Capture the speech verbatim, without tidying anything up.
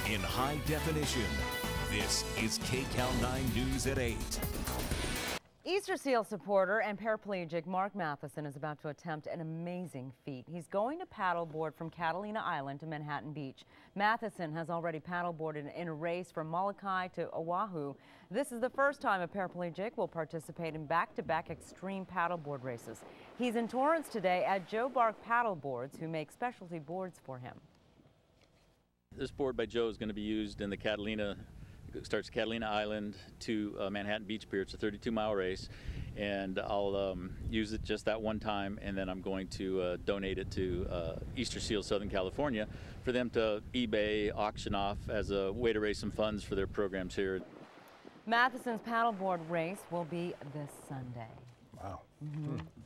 in high definition. This is K C A L nine News at eight. Easter Seal supporter and paraplegic Mark Matheson is about to attempt an amazing feat. He's going to paddleboard from Catalina Island to Manhattan Beach. Matheson has already paddleboarded in a race from Molokai to Oahu. This is the first time a paraplegic will participate in back-to-back extreme paddleboard races. He's in Torrance today at Joe Bark Paddleboards, who make specialty boards for him. This board by Joe is going to be used in the Catalina. It starts Catalina Island to uh, Manhattan Beach Pier. It's a thirty-two mile race, and I'll um, use it just that one time, and then I'm going to uh, donate it to uh, Easter Seal Southern California for them to eBay, auction off as a way to raise some funds for their programs here. Matheson's paddleboard race will be this Sunday. Wow. Mm-hmm.